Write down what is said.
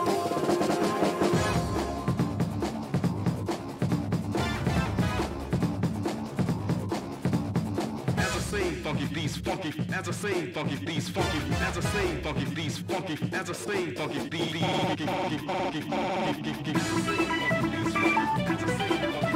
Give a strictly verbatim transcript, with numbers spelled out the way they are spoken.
Funky beats, funky, as I say, funky beats, funky, as I say, funky beats, funky, as I say, funky beats, funky, funky, funky, funky, funky, funky beats, funky, as I say, funky.